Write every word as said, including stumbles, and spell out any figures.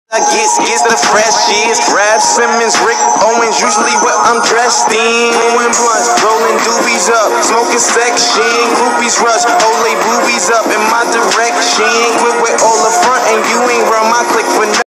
I get skits the fresh shit. Rap Simmons, Rick Owens, usually what I'm dressed in. Blowing blunts, rolling doobies up, smoking section. Groupies rush, Olay boobies up in my direction.